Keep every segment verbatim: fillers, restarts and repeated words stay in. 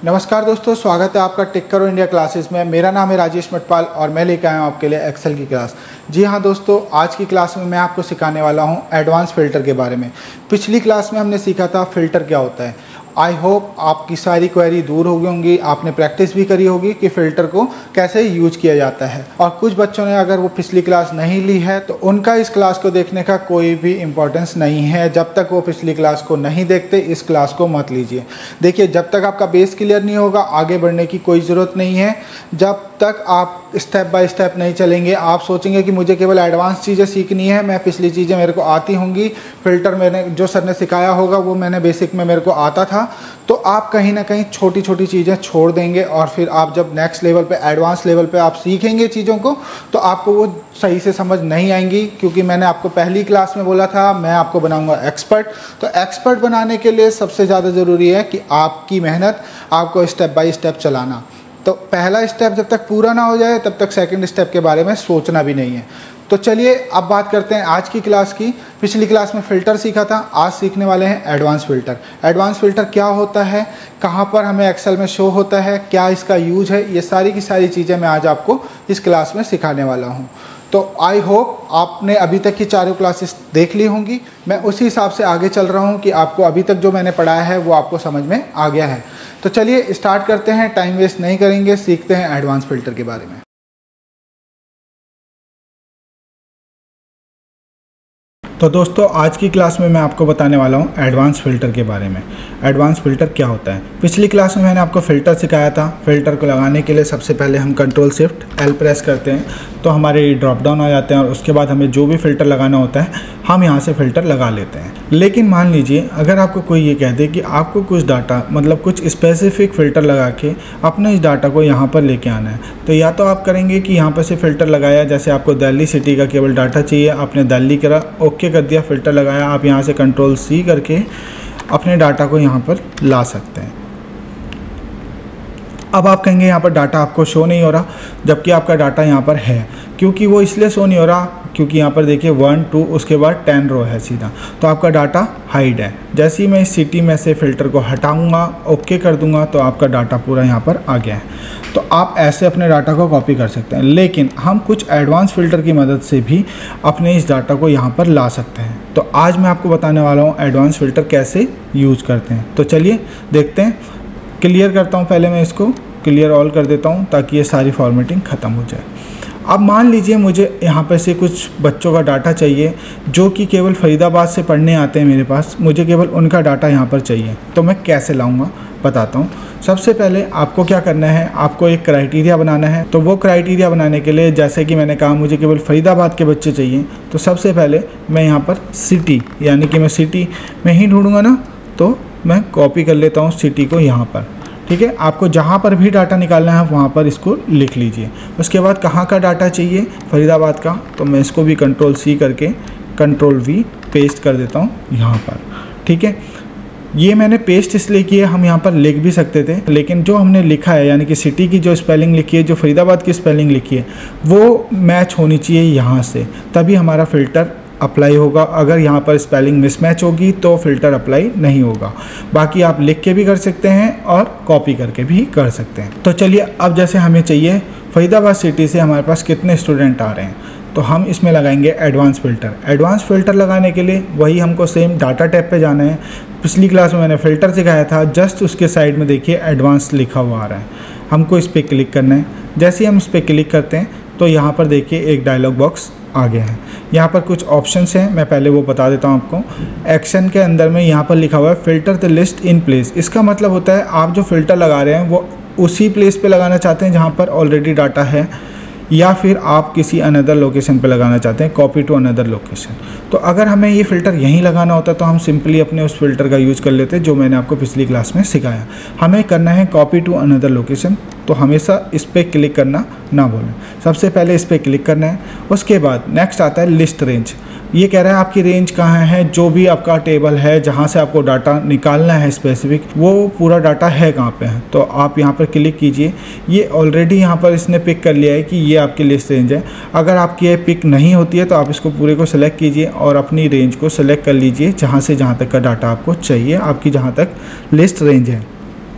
नमस्कार दोस्तों, स्वागत है आपका टेक करो इंडिया क्लासेस में। मेरा नाम है राजेश मटपाल और मैं लेकर आया हूँ आपके लिए एक्सेल की क्लास। जी हाँ दोस्तों, आज की क्लास में मैं आपको सिखाने वाला हूँ एडवांस फ़िल्टर के बारे में। पिछली क्लास में हमने सीखा था फ़िल्टर क्या होता है। आई होप आपकी सारी क्वेरी दूर हो गई होंगी, आपने प्रैक्टिस भी करी होगी कि फ़िल्टर को कैसे यूज किया जाता है। और कुछ बच्चों ने अगर वो पिछली क्लास नहीं ली है तो उनका इस क्लास को देखने का कोई भी इम्पोर्टेंस नहीं है। जब तक वो पिछली क्लास को नहीं देखते इस क्लास को मत लीजिए। देखिए, जब तक आपका बेस क्लियर नहीं होगा आगे बढ़ने की कोई ज़रूरत नहीं है। जब तक आप स्टेप बाय स्टेप नहीं चलेंगे, आप सोचेंगे कि मुझे केवल एडवांस चीज़ें सीखनी है, मैं पिछली चीज़ें मेरे को आती होंगी, फ़िल्टर मैंने जो सर ने सिखाया होगा वो मैंने बेसिक में मेरे को आता था, तो आप कहीं ना कहीं छोटी छोटी चीज़ें छोड़ देंगे। और फिर आप जब नेक्स्ट लेवल पे एडवांस लेवल पे आप सीखेंगे चीज़ों को तो आपको वो सही से समझ नहीं आएंगी। क्योंकि मैंने आपको पहली क्लास में बोला था मैं आपको बनाऊंगा एक्सपर्ट। तो एक्सपर्ट बनाने के लिए सबसे ज़्यादा ज़रूरी है कि आपकी मेहनत, आपको स्टेप बाय स्टेप चलाना। तो पहला स्टेप जब तक पूरा ना हो जाए तब तक सेकंड स्टेप के बारे में सोचना भी नहीं है। तो चलिए अब बात करते हैं आज की क्लास की। पिछली क्लास में फ़िल्टर सीखा था, आज सीखने वाले हैं एडवांस फ़िल्टर। एडवांस फ़िल्टर क्या होता है, कहाँ पर हमें एक्सेल में शो होता है, क्या इसका यूज है, ये सारी की सारी चीज़ें मैं आज आपको इस क्लास में सिखाने वाला हूँ। तो आई होप आपने अभी तक की चारों क्लासेस देख ली होंगी। मैं उसी हिसाब से आगे चल रहा हूँ कि आपको अभी तक जो मैंने पढ़ाया है वो आपको समझ में आ गया है। तो चलिए स्टार्ट करते हैं, टाइम वेस्ट नहीं करेंगे, सीखते हैं एडवांस फ़िल्टर के बारे में। तो दोस्तों, आज की क्लास में मैं आपको बताने वाला हूँ एडवांस फ़िल्टर के बारे में। एडवांस फ़िल्टर क्या होता है। पिछली क्लास में मैंने आपको फ़िल्टर सिखाया था। फ़िल्टर को लगाने के लिए सबसे पहले हम कंट्रोल शिफ्ट एल प्रेस करते हैं तो हमारे ड्रॉप डाउन आ जाते हैं और उसके बाद हमें जो भी फ़िल्टर लगाना होता है हम यहाँ से फ़िल्टर लगा लेते हैं। लेकिन मान लीजिए अगर आपको कोई ये कह दे कि आपको कुछ डाटा मतलब कुछ स्पेसिफिक फ़िल्टर लगा के अपने इस डाटा को यहाँ पर लेके आना है, तो या तो आप करेंगे कि यहाँ पर से फ़िल्टर लगाया, जैसे आपको दिल्ली सिटी का केवल डाटा चाहिए, आपने दिल्ली करा, ओके कर दिया, फ़िल्टर लगाया, आप यहाँ से कंट्रोल सी करके अपने डाटा को यहाँ पर ला सकते हैं। अब आप कहेंगे यहाँ पर डाटा आपको शो नहीं हो रहा, जबकि आपका डाटा यहाँ पर है। क्योंकि वो इसलिए शो नहीं हो रहा क्योंकि यहाँ पर देखिए वन टू उसके बाद टेन रो है सीधा, तो आपका डाटा हाइड है। जैसे ही मैं इस सिटी में से फ़िल्टर को हटाऊंगा, ओके कर दूंगा, तो आपका डाटा पूरा यहाँ पर आ गया है। तो आप ऐसे अपने डाटा को कॉपी कर सकते हैं। लेकिन हम कुछ एडवांस फ़िल्टर की मदद से भी अपने इस डाटा को यहाँ पर ला सकते हैं। तो आज मैं आपको बताने वाला हूँ एडवांस फ़िल्टर कैसे यूज करते हैं। तो चलिए देखते हैं। क्लियर करता हूँ, पहले मैं इसको क्लियर ऑल कर देता हूँ ताकि ये सारी फॉर्मेटिंग ख़त्म हो जाए। अब मान लीजिए मुझे यहाँ पर से कुछ बच्चों का डाटा चाहिए जो कि केवल फरीदाबाद से पढ़ने आते हैं मेरे पास, मुझे केवल उनका डाटा यहाँ पर चाहिए। तो मैं कैसे लाऊंगा बताता हूँ। सबसे पहले आपको क्या करना है, आपको एक क्राइटेरिया बनाना है। तो वो क्राइटेरिया बनाने के लिए, जैसे कि मैंने कहा मुझे केवल फरीदाबाद के बच्चे चाहिए, तो सबसे पहले मैं यहाँ पर सिटी यानी कि मैं सिटी में ही ढूंढूंगा ना, तो मैं कॉपी कर लेता हूँ सिटी को यहाँ पर। ठीक है, आपको जहाँ पर भी डाटा निकालना है वहाँ पर इसको लिख लीजिए। उसके बाद कहाँ का डाटा चाहिए, फरीदाबाद का, तो मैं इसको भी कंट्रोल सी करके कंट्रोल वी पेस्ट कर देता हूँ यहाँ पर। ठीक है, ये मैंने पेस्ट इसलिए किया, हम यहाँ पर लिख भी सकते थे, लेकिन जो हमने लिखा है यानी कि सिटी की जो स्पेलिंग लिखी है, जो फरीदाबाद की स्पेलिंग लिखी है, वो मैच होनी चाहिए यहाँ से, तभी हमारा फ़िल्टर अप्लाई होगा। अगर यहाँ पर स्पेलिंग मिसमैच होगी तो फ़िल्टर अप्लाई नहीं होगा। बाकी आप लिख के भी कर सकते हैं और कॉपी करके भी कर सकते हैं। तो चलिए, अब जैसे हमें चाहिए फरीदाबाद सिटी से हमारे पास कितने स्टूडेंट आ रहे हैं, तो हम इसमें लगाएंगे एडवांस फ़िल्टर। एडवांस फ़िल्टर लगाने के लिए वही हमको सेम डाटा टैब पे जाना है। पिछली क्लास में मैंने फ़िल्टर सिखाया था, जस्ट उसके साइड में देखिए एडवांस लिखा हुआ आ रहा है, हमको इस पर क्लिक करना है। जैसे ही हम इस पर क्लिक करते हैं तो यहाँ पर देखिए एक डायलॉग बॉक्स आ गया है। यहाँ पर कुछ ऑप्शंस हैं, मैं पहले वो बता देता हूँ आपको। एक्शन के अंदर में यहाँ पर लिखा हुआ है filter the list in place. इसका मतलब होता है आप जो फ़िल्टर लगा रहे हैं वो उसी प्लेस पे लगाना चाहते हैं जहाँ पर ऑलरेडी डाटा है, या फिर आप किसी अनदर लोकेशन पे लगाना चाहते हैं, कॉपी टू अनदर लोकेशन। तो अगर हमें ये फ़िल्टर यहीं लगाना होता तो हम सिंपली अपने उस फ़िल्टर का यूज़ कर लेते जो मैंने आपको पिछली क्लास में सिखाया। हमें करना है कॉपी टू अनदर लोकेशन, तो हमेशा इस पर क्लिक करना ना भूलें। सबसे पहले इस पर क्लिक करना है। उसके बाद नेक्स्ट आता है लिस्ट रेंज। ये कह रहा है आपकी रेंज कहाँ है, जो भी आपका टेबल है जहाँ से आपको डाटा निकालना है स्पेसिफिक, वो पूरा डाटा है कहाँ पे है। तो आप यहाँ पर क्लिक कीजिए। ये ऑलरेडी यहाँ पर इसने पिक कर लिया है कि ये आपकी लिस्ट रेंज है। अगर आपकी ये पिक नहीं होती है तो आप इसको पूरे को सिलेक्ट कीजिए और अपनी रेंज को सिलेक्ट कर लीजिए जहाँ से जहाँ तक का डाटा आपको चाहिए, आपकी जहाँ तक लिस्ट रेंज है।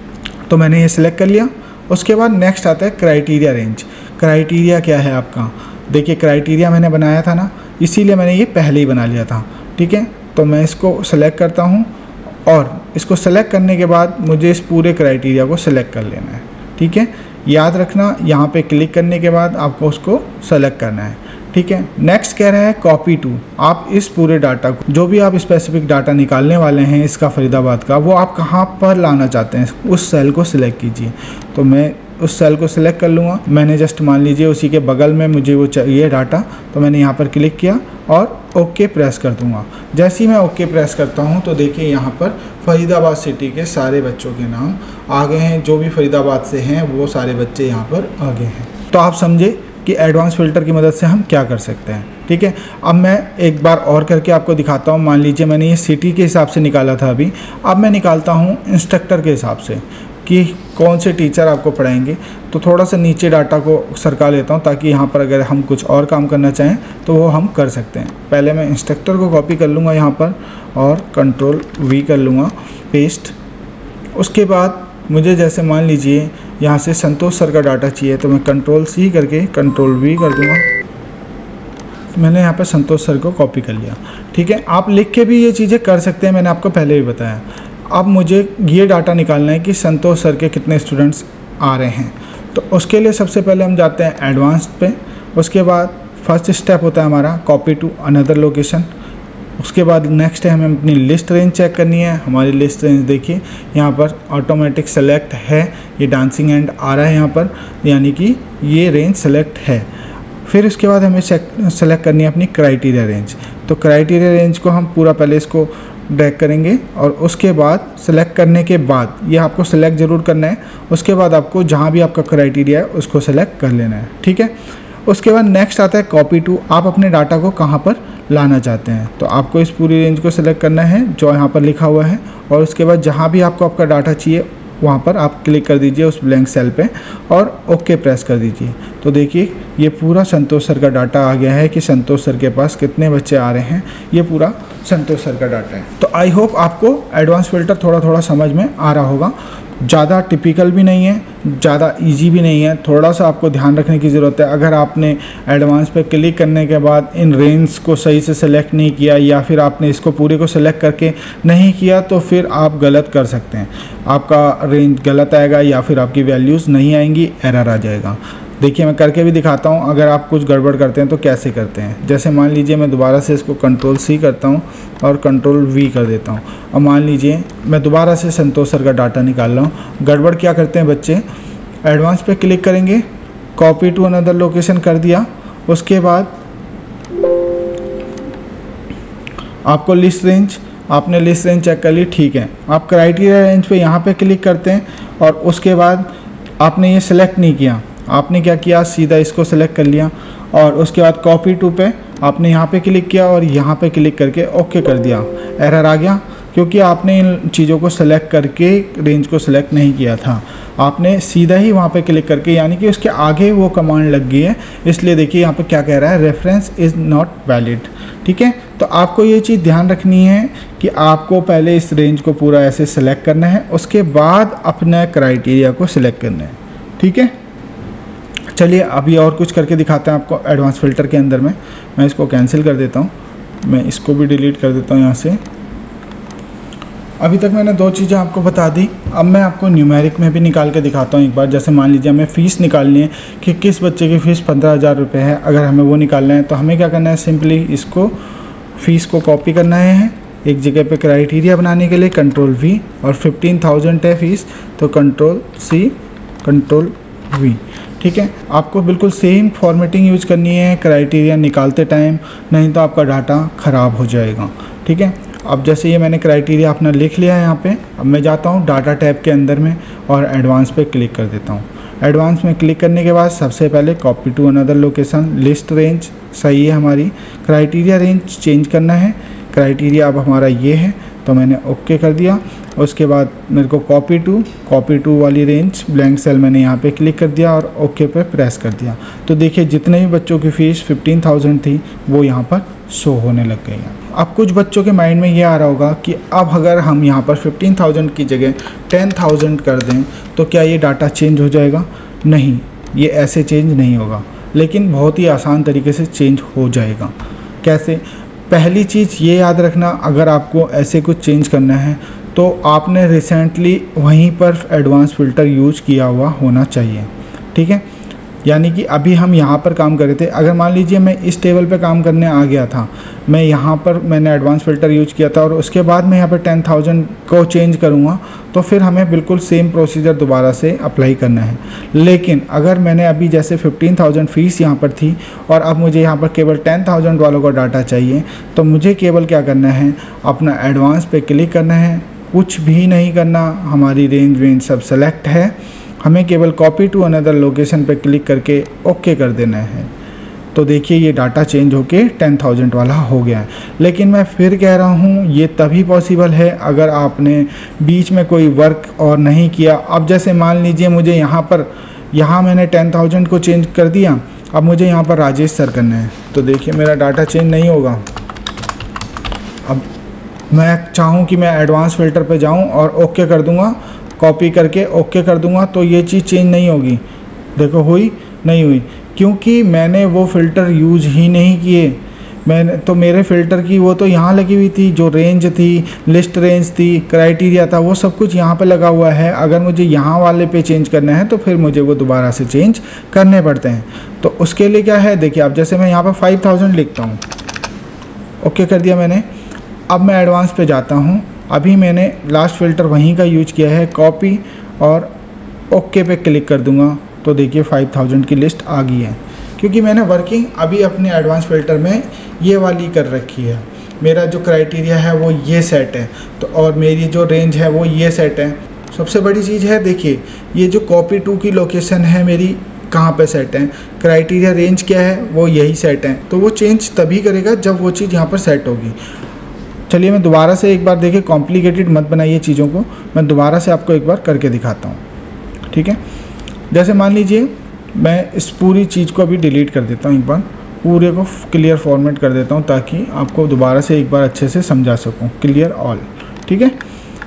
तो मैंने ये सिलेक्ट कर लिया। उसके बाद नेक्स्ट आता है क्राइटेरिया रेंज। क्राइटेरिया क्या है आपका, देखिए क्राइटेरिया मैंने बनाया था ना, इसीलिए मैंने ये पहले ही बना लिया था, ठीक है। तो मैं इसको सेलेक्ट करता हूँ और इसको सेलेक्ट करने के बाद मुझे इस पूरे क्राइटेरिया को सिलेक्ट कर लेना है, ठीक है। याद रखना यहाँ पे क्लिक करने के बाद आपको उसको सेलेक्ट करना है, ठीक है। नेक्स्ट कह रहा है कॉपी टू। आप इस पूरे डाटा को, जो भी आप स्पेसिफिक डाटा निकालने वाले हैं इसका फरीदाबाद का, वो आप कहाँ पर लाना चाहते हैं, उस सेल को सिलेक्ट कीजिए। तो मैं उस सेल को सिलेक्ट कर लूँगा। मैंने जस्ट मान लीजिए उसी के बगल में मुझे वो चाहिए डाटा, तो मैंने यहाँ पर क्लिक किया और ओके प्रेस कर दूँगा। जैसे ही मैं ओके प्रेस करता हूँ तो देखिए यहाँ पर फरीदाबाद सिटी के सारे बच्चों के नाम आ गए हैं, जो भी फरीदाबाद से हैं वो सारे बच्चे यहाँ पर आ गए हैं। तो आप समझे कि एडवांस फ़िल्टर की मदद से हम क्या कर सकते हैं, ठीक है। अब मैं एक बार और करके आपको दिखाता हूँ। मान लीजिए मैंने ये सिटी के हिसाब से निकाला था अभी, अब मैं निकालता हूँ इंस्ट्रक्टर के हिसाब से कि कौन से टीचर आपको पढ़ाएंगे। तो थोड़ा सा नीचे डाटा को सरका लेता हूँ ताकि यहाँ पर अगर हम कुछ और काम करना चाहें तो वो हम कर सकते हैं। पहले मैं इंस्ट्रक्टर को कॉपी कर लूँगा यहाँ पर और कंट्रोल वी कर लूँगा, पेस्ट। उसके बाद मुझे जैसे मान लीजिए यहाँ से संतोष सर का डाटा चाहिए, तो मैं कंट्रोल सी करके कंट्रोल वी कर दूँगा। मैंने यहाँ पर संतोष सर को कॉपी कर लिया, ठीक है। आप लिख के भी ये चीज़ें कर सकते हैं, मैंने आपको पहले भी बताया। अब मुझे ये डाटा निकालना है कि संतोष सर के कितने स्टूडेंट्स आ रहे हैं। तो उसके लिए सबसे पहले हम जाते हैं एडवांस पे। उसके बाद फर्स्ट स्टेप होता है हमारा कॉपी टू अनदर लोकेशन। उसके बाद नेक्स्ट है हमें अपनी लिस्ट रेंज चेक करनी है। हमारी लिस्ट रेंज देखिए यहाँ पर ऑटोमेटिक सेलेक्ट है, ये डांसिंग एंड आ रहा है यहाँ पर, यानी कि ये रेंज सेलेक्ट है। फिर उसके बाद हमें सेलेक्ट करनी है अपनी क्राइटेरिया रेंज। तो क्राइटेरिया रेंज को हम पूरा पहले इसको ड्रैग करेंगे और उसके बाद सेलेक्ट करने के बाद ये आपको सेलेक्ट ज़रूर करना है। उसके बाद आपको जहाँ भी आपका क्राइटेरिया है उसको सेलेक्ट कर लेना है, ठीक है। उसके बाद नेक्स्ट आता है कॉपी टू। आप अपने डाटा को कहाँ पर लाना चाहते हैं, तो आपको इस पूरी रेंज को सेलेक्ट करना है जो यहाँ पर लिखा हुआ है और उसके बाद जहाँ भी आपको आपका डाटा चाहिए वहाँ पर आप क्लिक कर दीजिए उस ब्लैंक सेल पे और ओके प्रेस कर दीजिए। तो देखिए ये पूरा संतोष सर का डाटा आ गया है कि संतोष सर के पास कितने बच्चे आ रहे हैं, ये पूरा संतोष सर का डाटा है। तो आई होप आपको एडवांस फ़िल्टर थोड़ा थोड़ा समझ में आ रहा होगा। ज़्यादा टिपिकल भी नहीं है, ज़्यादा इजी भी नहीं है, थोड़ा सा आपको ध्यान रखने की ज़रूरत है। अगर आपने एडवांस पे क्लिक करने के बाद इन रेंज को सही से सेलेक्ट नहीं किया या फिर आपने इसको पूरे को सेलेक्ट करके नहीं किया तो फिर आप गलत कर सकते हैं, आपका रेंज गलत आएगा या फिर आपकी वैल्यूज़ नहीं आएंगी, एरर आ जाएगा। देखिए मैं करके भी दिखाता हूँ अगर आप कुछ गड़बड़ करते हैं तो कैसे करते हैं। जैसे मान लीजिए मैं दोबारा से इसको कंट्रोल सी करता हूँ और कंट्रोल वी कर देता हूँ। अब मान लीजिए मैं दोबारा से संतोष सर का डाटा निकाल रहा हूँ। गड़बड़ क्या करते हैं बच्चे, एडवांस पे क्लिक करेंगे, कॉपी टू अनदर लोकेशन कर दिया। उसके बाद आपको लिस्ट रेंज, आपने लिस्ट रेंज चेक कर ली, ठीक है। आप क्राइटेरिया रेंज पे यहाँ पे क्लिक करते हैं और उसके बाद आपने ये सिलेक्ट नहीं किया, आपने क्या किया सीधा इसको सेलेक्ट कर लिया और उसके बाद कॉपी टू पे आपने यहाँ पे क्लिक किया और यहाँ पे क्लिक करके ओके कर दिया। एरर आ गया क्योंकि आपने इन चीज़ों को सेलेक्ट करके रेंज को सेलेक्ट नहीं किया था, आपने सीधा ही वहाँ पे क्लिक करके, यानी कि उसके आगे वो कमांड लग गई है। इसलिए देखिए यहाँ पे क्या कह रहा है, रेफरेंस इज़ नॉट वैलिड, ठीक है। तो आपको ये चीज़ ध्यान रखनी है कि आपको पहले इस रेंज को पूरा ऐसे सेलेक्ट करना है, उसके बाद अपने क्राइटेरिया को सिलेक्ट करना है, ठीक है। चलिए अभी और कुछ करके दिखाते हैं आपको एडवांस फ़िल्टर के अंदर में। मैं इसको कैंसिल कर देता हूँ, मैं इसको भी डिलीट कर देता हूँ यहाँ से। अभी तक मैंने दो चीज़ें आपको बता दी, अब मैं आपको न्यूमेरिक में भी निकाल के दिखाता हूँ एक बार। जैसे मान लीजिए हमें फ़ीस निकालनी है कि किस बच्चे की फ़ीस पंद्रह हज़ार रुपये है, अगर हमें वो निकालना है तो हमें क्या करना है, सिंपली इसको फ़ीस को कॉपी करना है एक जगह पे क्राइटेरिया बनाने के लिए, कंट्रोल वी, और फिफ्टीन थाउजेंड है फ़ीस तो कंट्रोल सी कंट्रोल वी, ठीक है। आपको बिल्कुल सेम फॉर्मेटिंग यूज करनी है क्राइटेरिया निकालते टाइम, नहीं तो आपका डाटा ख़राब हो जाएगा, ठीक है। अब जैसे ये मैंने क्राइटेरिया अपना लिख लिया है यहाँ पे, अब मैं जाता हूँ डाटा टैब के अंदर में और एडवांस पे क्लिक कर देता हूँ। एडवांस में क्लिक करने के बाद सबसे पहले copy to another location, list range सही है हमारी, क्राइटेरिया रेंज चेंज करना है, क्राइटेरिया अब हमारा ये है तो मैंने ओके कर दिया। उसके बाद मेरे को कॉपी टू कॉपी टू वाली रेंज ब्लैंक सेल मैंने यहाँ पे क्लिक कर दिया और ओके पे प्रेस कर दिया। तो देखिए जितने भी बच्चों की फ़ीस फिफ्टीन थाउजेंड थी वो यहाँ पर शो होने लग गई है। अब कुछ बच्चों के माइंड में ये आ रहा होगा कि अब अगर हम यहाँ पर फिफ्टीन थाउजेंड की जगह टेन थाउजेंड कर दें तो क्या ये डाटा चेंज हो जाएगा? नहीं, ये ऐसे चेंज नहीं होगा, लेकिन बहुत ही आसान तरीके से चेंज हो जाएगा। कैसे? पहली चीज़ ये याद रखना, अगर आपको ऐसे कुछ चेंज करना है तो आपने रिसेंटली वहीं पर एडवांस फ़िल्टर यूज किया हुआ होना चाहिए। ठीक है, यानी कि अभी हम यहाँ पर काम कर रहे थे, अगर मान लीजिए मैं इस टेबल पे काम करने आ गया था, मैं यहाँ पर मैंने एडवांस फ़िल्टर यूज किया था और उसके बाद मैं यहाँ पर टेन थाउजेंड को चेंज करूँगा तो फिर हमें बिल्कुल सेम प्रोसीजर दोबारा से अप्लाई करना है। लेकिन अगर मैंने अभी जैसे फिफ्टीन थाउजेंड फीस यहाँ पर थी और अब मुझे यहाँ पर केवल टेन थाउजेंड वालों का डाटा चाहिए, तो मुझे केवल क्या करना है, अपना एडवांस पे क्लिक करना है, कुछ भी नहीं करना, हमारी रेंज वेंज सब सेलेक्ट है, हमें केवल कॉपी टू अनदर लोकेशन पे क्लिक करके ओके कर देना है। तो देखिए ये डाटा चेंज होके टेन थाउजेंड वाला हो गया है। लेकिन मैं फिर कह रहा हूँ ये तभी पॉसिबल है अगर आपने बीच में कोई वर्क और नहीं किया। अब जैसे मान लीजिए मुझे यहाँ पर यहाँ मैंने टेन थाउजेंड को चेंज कर दिया, अब मुझे यहाँ पर राजेश सर करना है, तो देखिए मेरा डाटा चेंज नहीं होगा। अब मैं चाहूँ कि मैं एडवांस फ़िल्टर पे जाऊँ और ओके कर दूँगा, कॉपी करके ओके कर दूंगा, तो ये चीज़ चेंज नहीं होगी। देखो हुई नहीं हुई, क्योंकि मैंने वो फ़िल्टर यूज ही नहीं किए। मैंने तो मेरे फ़िल्टर की वो तो यहाँ लगी हुई थी, जो रेंज थी, लिस्ट रेंज थी, क्राइटेरिया था, वो सब कुछ यहाँ पे लगा हुआ है। अगर मुझे यहाँ वाले पे चेंज करना है तो फिर मुझे वो दोबारा से चेंज करने पड़ते हैं। तो उसके लिए क्या है, देखिए अब जैसे मैं यहाँ पर फाइव थाउजेंड लिखता हूँ, ओके कर दिया मैंने। अब मैं एडवांस पे जाता हूँ, अभी मैंने लास्ट फ़िल्टर वहीं का यूज किया है, कॉपी और ओके पे क्लिक कर दूंगा, तो देखिए फाइव थाउजेंड की लिस्ट आ गई है, क्योंकि मैंने वर्किंग अभी अपने एडवांस फ़िल्टर में ये वाली कर रखी है। मेरा जो क्राइटेरिया है वो ये सेट है, तो और मेरी जो रेंज है वो ये सेट है। सबसे बड़ी चीज़ है, देखिए ये जो कॉपी टू की लोकेशन है मेरी कहाँ पे सेट है, क्राइटेरिया रेंज क्या है वो यही सेट है, तो वो चेंज तभी करेगा जब वो चीज़ यहाँ पर सेट होगी। चलिए मैं दोबारा से एक बार, देखिए कॉम्प्लिकेटेड मत बनाइए चीज़ों को, मैं दोबारा से आपको एक बार करके दिखाता हूँ। ठीक है, जैसे मान लीजिए मैं इस पूरी चीज़ को अभी डिलीट कर देता हूँ, एक बार पूरे को क्लियर फॉर्मेट कर देता हूँ ताकि आपको दोबारा से एक बार अच्छे से समझा सकूँ, क्लियर ऑल। ठीक है,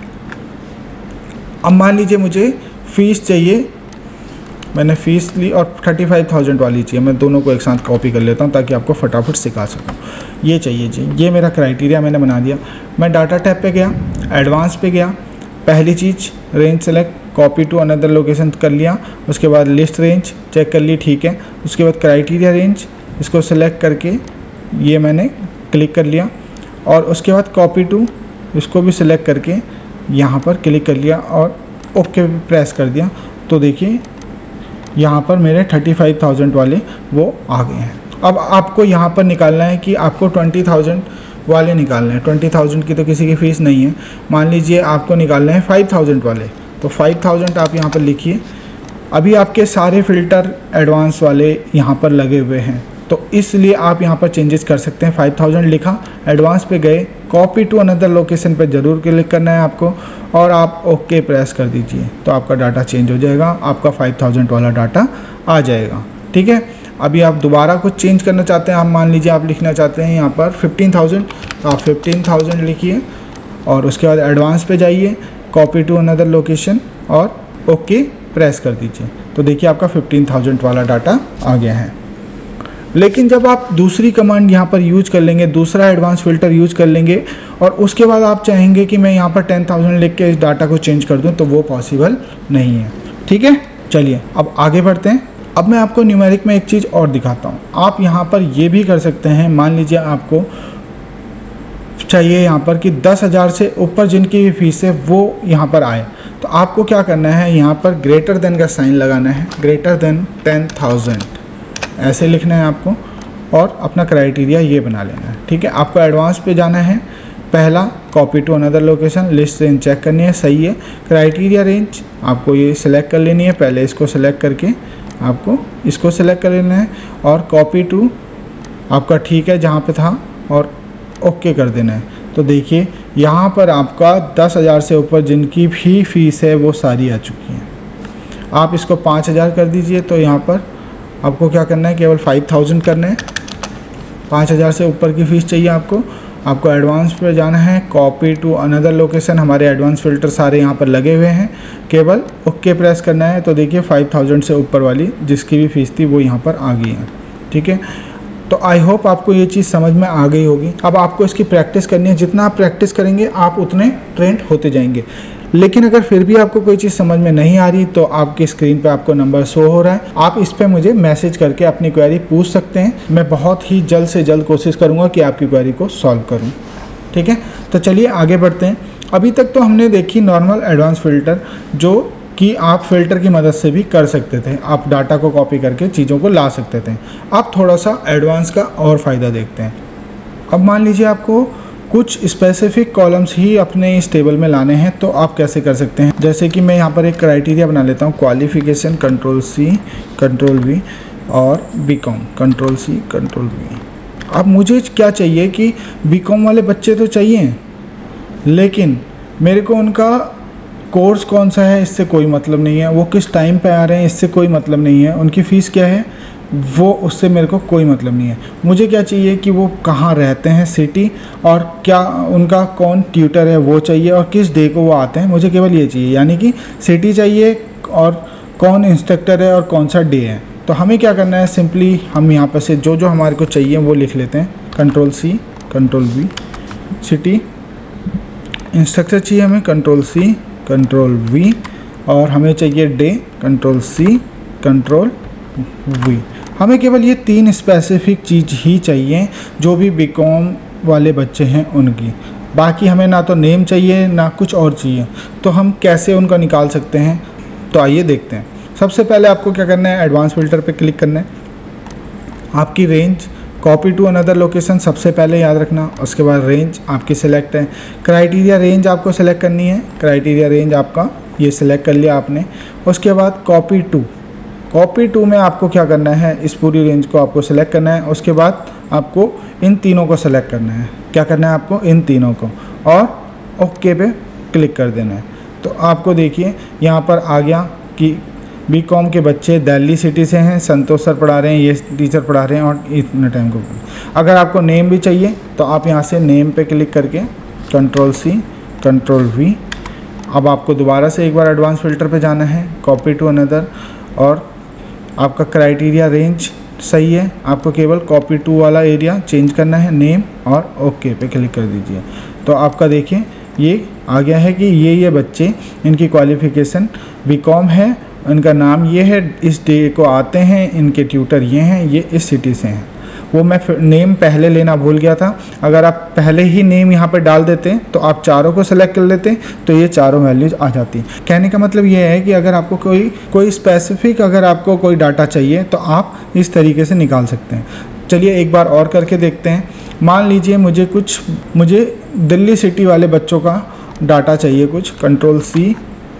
अब मान लीजिए मुझे फ़ीस चाहिए, मैंने फ़ीस ली और थर्टी फाइव थाउजेंड वाली चाहिए, मैं दोनों को एक साथ कॉपी कर लेता हूँ ताकि आपको फटाफट सिखा सकूँ। ये चाहिए जी, ये मेरा क्राइटेरिया मैंने बना दिया। मैं डाटा टैब पे गया, एडवांस पे गया, पहली चीज़ range select, copy to another location कर लिया, उसके बाद लिस्ट रेंज चेक कर ली, ठीक है। उसके बाद क्राइटेरिया रेंज, इसको सेलेक्ट करके ये मैंने क्लिक कर लिया, और उसके बाद कॉपी टू, इसको भी सिलेक्ट करके यहाँ पर क्लिक कर लिया और ओके प्रेस कर दिया। तो देखिए यहाँ पर मेरे थर्टी फाइव थाउजेंड वाले वो आ गए हैं। अब आपको यहाँ पर निकालना है कि आपको ट्वेंटी थाउजेंड वाले निकालने हैं। ट्वेंटी थाउजेंड की तो किसी की फ़ीस नहीं है, मान लीजिए आपको निकालने हैं फाइव थाउजेंड वाले, तो फाइव थाउजेंड आप यहाँ पर लिखिए। अभी आपके सारे फ़िल्टर एडवांस वाले यहाँ पर लगे हुए हैं, तो इसलिए आप यहाँ पर चेंजेस कर सकते हैं। फाइव थाउजेंड लिखा, एडवांस पे गए, कॉपी टू अनदर लोकेशन पे ज़रूर क्लिक करना है आपको, और आप ओके प्रेस कर दीजिए, तो आपका डाटा चेंज हो जाएगा, आपका फाइव थाउजेंड वाला डाटा आ जाएगा। ठीक है, अभी आप दोबारा कुछ चेंज करना चाहते हैं, आप मान लीजिए आप लिखना चाहते हैं यहाँ पर फिफ्टीन थाउजेंड, तो आप फिफ्टीन थाउजेंड लिखिए और उसके बाद एडवांस पे जाइए, कॉपी टू अनदर लोकेशन और ओके प्रेस कर दीजिए, तो देखिए आपका फिफ्टीन थाउजेंड वाला डाटा आ गया है। लेकिन जब आप दूसरी कमांड यहाँ पर यूज कर लेंगे, दूसरा एडवांस फ़िल्टर यूज कर लेंगे और उसके बाद आप चाहेंगे कि मैं यहाँ पर टेन थाउजेंड लिख के इस डाटा को चेंज कर दूँ, तो वो पॉसिबल नहीं है। ठीक है, चलिए अब आगे बढ़ते हैं। अब मैं आपको न्यूमेरिक में एक चीज़ और दिखाता हूँ। आप यहाँ पर ये भी कर सकते हैं, मान लीजिए आपको चाहिए यहाँ पर कि दस हज़ार से ऊपर जिनकी भी फीस है वो यहाँ पर आए, तो आपको क्या करना है, यहाँ पर ग्रेटर देन का साइन लगाना है, ग्रेटर देन टेन थाउजेंड ऐसे लिखना है आपको, और अपना क्राइटेरिया ये बना लेना है। ठीक है, आपको एडवांस पे जाना है, पहला copy to another location, list range check करनी है, सही है। क्राइटेरिया रेंज आपको ये सिलेक्ट कर लेनी है, पहले इसको सिलेक्ट करके आपको इसको सिलेक्ट कर लेना है, और कॉपी टू आपका ठीक है जहाँ पे था, और ओके कर देना है। तो देखिए यहाँ पर आपका दस हज़ार से ऊपर जिनकी भी फीस है वो सारी आ चुकी हैं। आप इसको पाँच हज़ार कर दीजिए, तो यहाँ पर आपको क्या करना है, केवल फाइव थाउजेंड करना है, पाँच हज़ार से ऊपर की फ़ीस चाहिए आपको, आपको एडवांस पे जाना है, कॉपी टू अनदर लोकेशन, हमारे एडवांस फ़िल्टर सारे यहाँ पर लगे हुए हैं, केवल ओके प्रेस करना है। तो देखिए फाइव थाउजेंड से ऊपर वाली जिसकी भी फ़ीस थी वो यहाँ पर आ गई है। ठीक है, तो आई होप आपको ये चीज़ समझ में आ गई होगी। अब आपको इसकी प्रैक्टिस करनी है, जितना आप प्रैक्टिस करेंगे आप उतने ट्रेंड होते जाएंगे। लेकिन अगर फिर भी आपको कोई चीज़ समझ में नहीं आ रही तो आपकी स्क्रीन पे आपको नंबर शो हो रहा है, आप इस पे मुझे मैसेज करके अपनी क्वेरी पूछ सकते हैं। मैं बहुत ही जल्द से जल्द कोशिश करूँगा कि आपकी क्वेरी को सॉल्व करूँ। ठीक है, तो चलिए आगे बढ़ते हैं। अभी तक तो हमने देखी नॉर्मल एडवांस फ़िल्टर, जो कि आप फ़िल्टर की मदद से भी कर सकते थे, आप डाटा को कॉपी करके चीज़ों को ला सकते थे। अब थोड़ा सा एडवांस का और फ़ायदा देखते हैं। अब मान लीजिए आपको कुछ स्पेसिफिक कॉलम्स ही अपने इस टेबल में लाने हैं, तो आप कैसे कर सकते हैं। जैसे कि मैं यहाँ पर एक क्राइटेरिया बना लेता हूँ, qualification control C control V और B com control C control V. अब मुझे क्या चाहिए कि बी कॉम वाले बच्चे तो चाहिए, लेकिन मेरे को उनका कोर्स कौन सा है इससे कोई मतलब नहीं है, वो किस टाइम पे आ रहे हैं इससे कोई मतलब नहीं है, उनकी फ़ीस क्या है वो उससे मेरे को कोई मतलब नहीं है। मुझे क्या चाहिए कि वो कहाँ रहते हैं सिटी, और क्या उनका कौन ट्यूटर है वो चाहिए, और किस डे को वो आते हैं, मुझे केवल ये चाहिए। यानी कि सिटी चाहिए और कौन इंस्ट्रक्टर है और कौन सा डे है। तो हमें क्या करना है, सिंपली हम यहाँ पर से जो जो हमारे को चाहिए वो लिख लेते हैं, control C control V. City instructor चाहिए हमें, कंट्रोल सी कंट्रोल वी, और हमें चाहिए day, control C control V. हमें केवल ये तीन स्पेसिफिक चीज़ ही चाहिए जो भी बी कॉम वाले बच्चे हैं उनकी। बाकी हमें ना तो नेम चाहिए ना कुछ और चाहिए। तो हम कैसे उनका निकाल सकते हैं, तो आइए देखते हैं। सबसे पहले आपको क्या करना है, एडवांस फ़िल्टर पे क्लिक करना है। आपकी range copy to another location सबसे पहले याद रखना, उसके बाद रेंज आपकी सिलेक्ट है। क्राइटेरिया रेंज आपको सेलेक्ट करनी है, क्राइटेरिया रेंज आपका ये सिलेक्ट कर लिया आपने। उसके बाद कॉपी टू, कॉपी टू में आपको क्या करना है, इस पूरी रेंज को आपको सेलेक्ट करना है। उसके बाद आपको इन तीनों को सेलेक्ट करना है। क्या करना है आपको, इन तीनों को, और ओके पे क्लिक कर देना है। तो आपको देखिए यहाँ पर आ गया कि बी कॉम के बच्चे दिल्ली सिटी से हैं, संतोष सर पढ़ा रहे हैं, ये टीचर पढ़ा रहे हैं और इतने टाइम को। अगर आपको नेम भी चाहिए तो आप यहाँ से नेम पे क्लिक करके कंट्रोल सी कंट्रोल वी। अब आपको दोबारा से एक बार एडवांस फ़िल्टर पे जाना है, कॉपी टू अनदर, और आपका क्राइटेरिया रेंज सही है, आपको केवल कॉपी टू वाला एरिया चेंज करना है, नेम, और ओके पे क्लिक कर दीजिए। तो आपका देखिए ये आ गया है कि ये ये बच्चे, इनकी क्वालिफ़िकेशन बी कॉम है, इनका नाम ये है, इस डे को आते हैं, इनके ट्यूटर ये हैं, ये इस सिटी से हैं। वो मैं नेम पहले लेना भूल गया था। अगर आप पहले ही नेम यहाँ पर डाल देते तो आप चारों को सेलेक्ट कर लेते तो ये चारों वैल्यूज़ आ जाती। कहने का मतलब ये है कि अगर आपको कोई कोई स्पेसिफिक अगर आपको कोई डाटा चाहिए तो आप इस तरीके से निकाल सकते हैं। चलिए एक बार और करके देखते हैं। मान लीजिए मुझे कुछ मुझे दिल्ली सिटी वाले बच्चों का डाटा चाहिए कुछ, कंट्रोल सी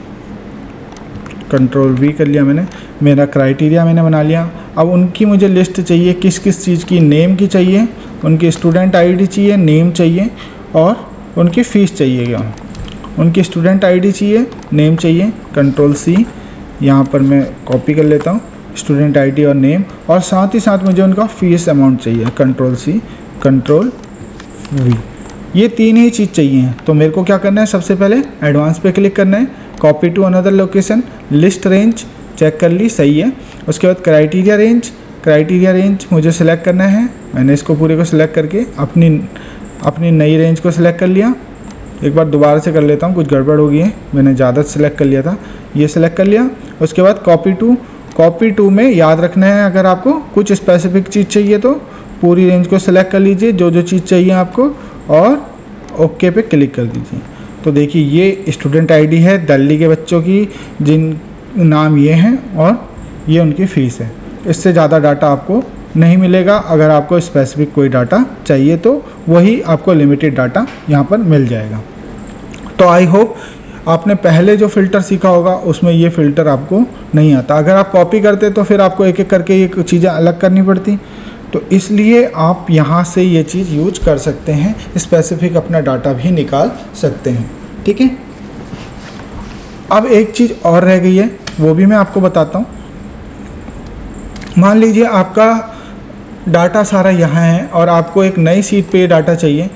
कंट्रोल वी कर लिया मैंने, मेरा क्राइटेरिया मैंने बना लिया। अब उनकी मुझे लिस्ट चाहिए, किस किस चीज़ की, नेम की चाहिए, उनकी स्टूडेंट आईडी चाहिए, नेम चाहिए, और उनकी फ़ीस चाहिए। क्या उनकी स्टूडेंट आईडी चाहिए, नेम चाहिए, कंट्रोल सी यहाँ पर मैं कॉपी कर लेता हूँ, स्टूडेंट आईडी और नेम, और साथ ही साथ मुझे उनका फ़ीस अमाउंट चाहिए, कंट्रोल सी कंट्रोल वी। ये तीन ही चीज़ चाहिए। तो मेरे को क्या करना है, सबसे पहले एडवांस पे क्लिक करना है, copy to another location, list range check कर ली, सही है। उसके बाद क्राइटेरिया रेंज, क्राइटेरिया रेंज मुझे सेलेक्ट करना है, मैंने इसको पूरे को सिलेक्ट करके अपनी अपनी नई रेंज को सिलेक्ट कर लिया। एक बार दोबारा से कर लेता हूँ, कुछ गड़बड़ हो गई है, मैंने ज़्यादा सेलेक्ट कर लिया था, ये सिलेक्ट कर लिया। उसके बाद कॉपी टू, कॉपी टू में याद रखना है अगर आपको कुछ स्पेसिफिक चीज़ चाहिए तो पूरी रेंज को सिलेक्ट कर लीजिए, जो जो चीज़ चाहिए आपको, और ओके पे क्लिक कर दीजिए। तो देखिए ये स्टूडेंट आईडी है दिल्ली के बच्चों की, जिन नाम ये हैं, और ये उनकी फ़ीस है। इससे ज़्यादा डाटा आपको नहीं मिलेगा। अगर आपको स्पेसिफिक कोई डाटा चाहिए तो वही आपको लिमिटेड डाटा यहाँ पर मिल जाएगा। तो आई होप आपने पहले जो फ़िल्टर सीखा होगा उसमें ये फ़िल्टर आपको नहीं आता। अगर आप कॉपी करते तो फिर आपको एक एक करके ये चीज़ें अलग करनी पड़ती। तो इसलिए आप यहाँ से ये चीज़ यूज कर सकते हैं, स्पेसिफिक अपना डाटा भी निकाल सकते हैं। ठीक है, अब एक चीज़ और रह गई है, वो भी मैं आपको बताता हूँ। मान लीजिए आपका डाटा सारा यहाँ है और आपको एक नई सीट पे ये डाटा चाहिए,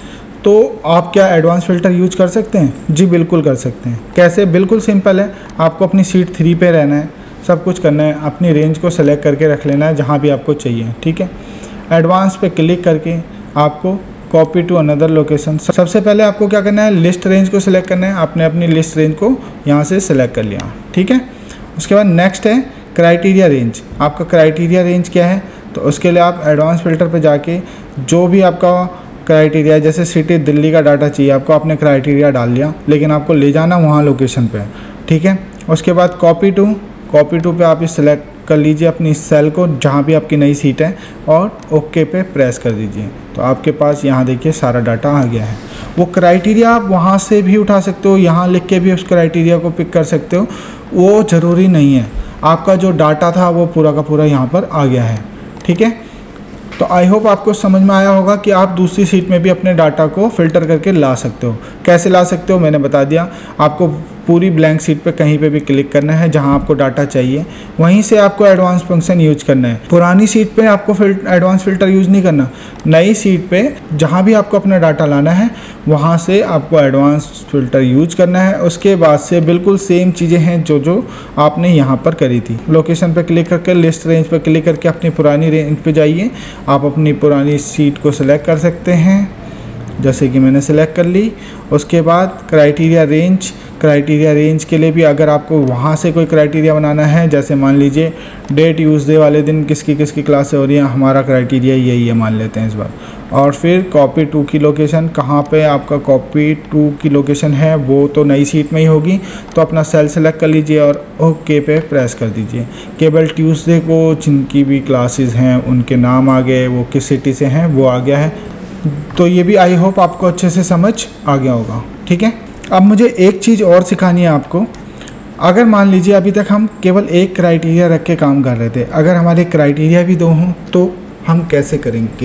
तो आप क्या एडवांस फ़िल्टर यूज कर सकते हैं? जी बिल्कुल कर सकते हैं। कैसे? बिल्कुल सिंपल है। आपको अपनी सीट थ्री पे रहना है, सब कुछ करना है, अपनी रेंज को सेलेक्ट करके रख लेना है जहाँ भी आपको चाहिए, ठीक है। एडवांस पे क्लिक करके आपको कॉपी टू अनदर लोकेशन, सबसे पहले आपको क्या करना है, लिस्ट रेंज को सिलेक्ट करना है। आपने अपनी लिस्ट रेंज को यहाँ से सिलेक्ट कर लिया, ठीक है। उसके बाद नेक्स्ट है क्राइटेरिया रेंज। आपका क्राइटेरिया रेंज क्या है? तो उसके लिए आप एडवांस फ़िल्टर पे जाके जो भी आपका क्राइटेरिया, जैसे सिटी दिल्ली का डाटा चाहिए आपको, आपने क्राइटेरिया डाल लिया, लेकिन आपको ले जाना वहाँ लोकेशन पे, ठीक है। उसके बाद कॉपी टू, कॉपी टू पे आप इस सेलेक्ट कर लीजिए अपनी सेल को जहाँ भी आपकी नई सीट है और ओके पे प्रेस कर दीजिए। तो आपके पास यहाँ देखिए सारा डाटा आ गया है। वो क्राइटेरिया आप वहाँ से भी उठा सकते हो, यहाँ लिख के भी उस क्राइटेरिया को पिक कर सकते हो, वो ज़रूरी नहीं है। आपका जो डाटा था वो पूरा का पूरा यहाँ पर आ गया है, ठीक है। तो आई होप आपको समझ में आया होगा कि आप दूसरी सीट में भी अपने डाटा को फ़िल्टर करके ला सकते हो। कैसे ला सकते हो मैंने बता दिया। आपको पूरी ब्लैंक सीट पे कहीं पे भी क्लिक करना है जहां आपको डाटा चाहिए, वहीं से आपको एडवांस फंक्शन यूज करना है। पुरानी सीट पे आपको एडवांस फ़िल्टर यूज़ नहीं करना। नई सीट पे जहां भी आपको अपना डाटा लाना है वहां से आपको एडवांस फ़िल्टर यूज करना है। उसके बाद से बिल्कुल सेम चीज़ें हैं जो जो आपने यहाँ पर करी थी। लोकेशन पर क्लिक करके लिस्ट रेंज पर क्लिक करके अपनी पुरानी रेंज पर जाइए। आप अपनी पुरानी सीट को सिलेक्ट कर सकते हैं, जैसे कि मैंने सेलेक्ट कर ली। उसके बाद क्राइटेरिया रेंज, क्राइटेरिया रेंज के लिए भी अगर आपको वहाँ से कोई क्राइटेरिया बनाना है, जैसे मान लीजिए डेट ट्यूसडे वाले दिन किसकी किसकी क्लास हो रही है, हमारा क्राइटेरिया यही है मान लेते हैं इस बार। और फिर कॉपी टू की लोकेशन, कहाँ पे आपका कॉपी टू की लोकेशन है वो तो नई सीट में ही होगी, तो अपना सेल सेलेक्ट कर लीजिए और ओके पे प्रेस कर दीजिए। केवल ट्यूसडे को जिनकी भी क्लासेस हैं उनके नाम आ गए, वो किस सिटी से हैं वो आ गया है। तो ये भी आई होप आपको अच्छे से समझ आ गया होगा, ठीक है। अब मुझे एक चीज़ और सिखानी है आपको। अगर मान लीजिए अभी तक हम केवल एक क्राइटेरिया रख के काम कर रहे थे, अगर हमारे क्राइटेरिया भी दो हों तो हम कैसे करेंगे?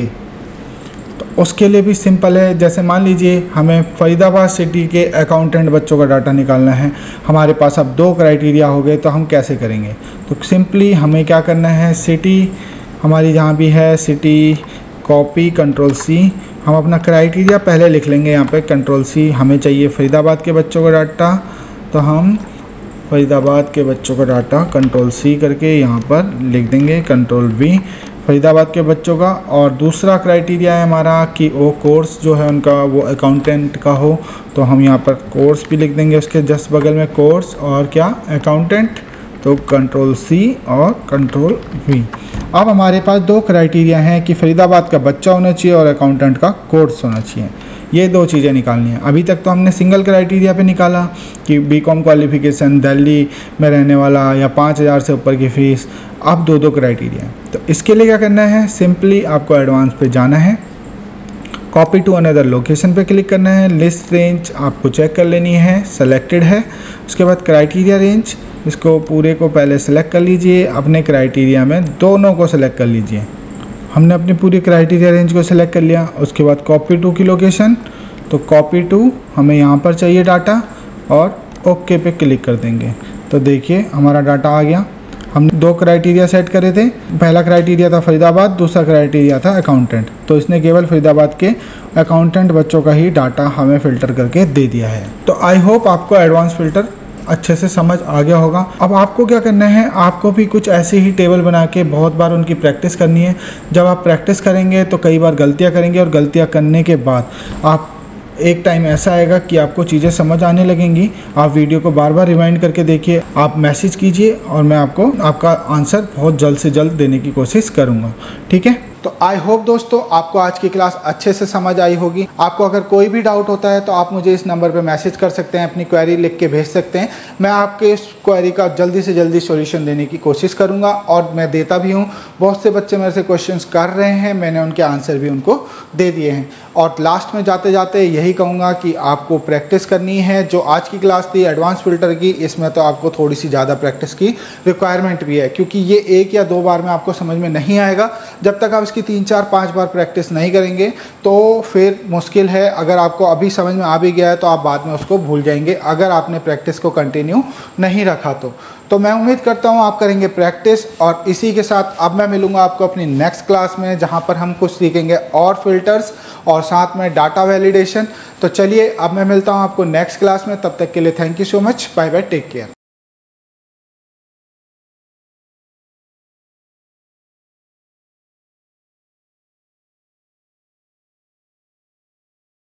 तो उसके लिए भी सिंपल है। जैसे मान लीजिए हमें फरीदाबाद सिटी के अकाउंटेंट बच्चों का डाटा निकालना है, हमारे पास अब दो क्राइटेरिया हो गए, तो हम कैसे करेंगे? तो सिंपली हमें क्या करना है, सिटी हमारी जहाँ भी है सिटी, कॉपी कंट्रोल सी, हम अपना क्राइटेरिया पहले लिख लेंगे यहाँ पे कंट्रोल सी। हमें चाहिए फरीदाबाद के बच्चों का डाटा, तो हम फरीदाबाद के बच्चों का डाटा कंट्रोल सी करके यहाँ पर लिख देंगे, कंट्रोल वी फरीदाबाद के बच्चों का। और दूसरा क्राइटेरिया है हमारा कि वो कोर्स जो है उनका वो अकाउंटेंट का हो, तो हम यहाँ पर कोर्स भी लिख देंगे, उसके जस्ट बगल में कोर्स और क्या अकाउंटेंट, तो कंट्रोल सी और कंट्रोल वी। अब हमारे पास दो क्राइटेरिया हैं कि फरीदाबाद का बच्चा होना चाहिए और अकाउंटेंट का कोर्स होना चाहिए। ये दो चीज़ें निकालनी है। अभी तक तो हमने सिंगल क्राइटेरिया पे निकाला कि बीकॉम क्वालिफिकेशन, दिल्ली में रहने वाला या पाँच हज़ार से ऊपर की फ़ीस। अब दो दो क्राइटेरिया, तो इसके लिए क्या करना है, सिंपली आपको एडवांस पे जाना है, कॉपी टू अनदर लोकेशन पे क्लिक करना है, लिस्ट रेंज आपको चेक कर लेनी है, सेलेक्टेड है। उसके बाद क्राइटेरिया रेंज, इसको पूरे को पहले सेलेक्ट कर लीजिए, अपने क्राइटेरिया में दोनों को सेलेक्ट कर लीजिए। हमने अपनी पूरी क्राइटेरिया रेंज को सेलेक्ट कर लिया। उसके बाद कॉपी टू की लोकेशन, तो कॉपी टू हमें यहाँ पर चाहिए डाटा और ओके पे क्लिक कर देंगे। तो देखिए हमारा डाटा आ गया। हम दो क्राइटेरिया सेट करे थे, पहला क्राइटेरिया था फरीदाबाद, दूसरा क्राइटेरिया था अकाउंटेंट, तो इसने केवल फरीदाबाद के अकाउंटेंट बच्चों का ही डाटा हमें फ़िल्टर करके दे दिया है। तो आई होप आपको एडवांस फ़िल्टर अच्छे से समझ आ गया होगा। अब आपको क्या करना है, आपको भी कुछ ऐसे ही टेबल बना के बहुत बार उनकी प्रैक्टिस करनी है। जब आप प्रैक्टिस करेंगे तो कई बार गलतियां करेंगे और गलतियां करने के बाद आप एक टाइम ऐसा आएगा कि आपको चीज़ें समझ आने लगेंगी। आप वीडियो को बार बार रिवाइंड करके देखिए, आप मैसेज कीजिए और मैं आपको आपका आंसर बहुत जल्द से जल्द देने की कोशिश करूँगा, ठीक है। तो आई होप दोस्तों आपको आज की क्लास अच्छे से समझ आई होगी। आपको अगर कोई भी डाउट होता है तो आप मुझे इस नंबर पे मैसेज कर सकते हैं, अपनी क्वेरी लिख के भेज सकते हैं। मैं आपके इस क्वेरी का जल्दी से जल्दी सॉल्यूशन देने की कोशिश करूंगा और मैं देता भी हूं। बहुत से बच्चे मेरे से क्वेश्चंस कर रहे हैं, मैंने उनके आंसर भी उनको दे दिए हैं। और लास्ट में जाते जाते यही कहूँगा कि आपको प्रैक्टिस करनी है। जो आज की क्लास थी एडवांस फ़िल्टर की, इसमें तो आपको थोड़ी सी ज़्यादा प्रैक्टिस की रिक्वायरमेंट भी है, क्योंकि ये एक या दो बार में आपको समझ में नहीं आएगा। जब तक आप इसकी तीन चार पाँच बार प्रैक्टिस नहीं करेंगे तो फिर मुश्किल है। अगर आपको अभी समझ में आ भी गया है तो आप बाद में उसको भूल जाएंगे, अगर आपने प्रैक्टिस को कंटिन्यू नहीं रखा तो तो मैं उम्मीद करता हूँ आप करेंगे प्रैक्टिस, और इसी के साथ अब मैं मिलूँगा आपको अपनी नेक्स्ट क्लास में, जहाँ पर हम कुछ सीखेंगे और फिल्टर्स और साथ में डाटा वैलिडेशन। तो चलिए अब मैं मिलता हूँ आपको नेक्स्ट क्लास में, तब तक के लिए thank you so much, bye bye, take care.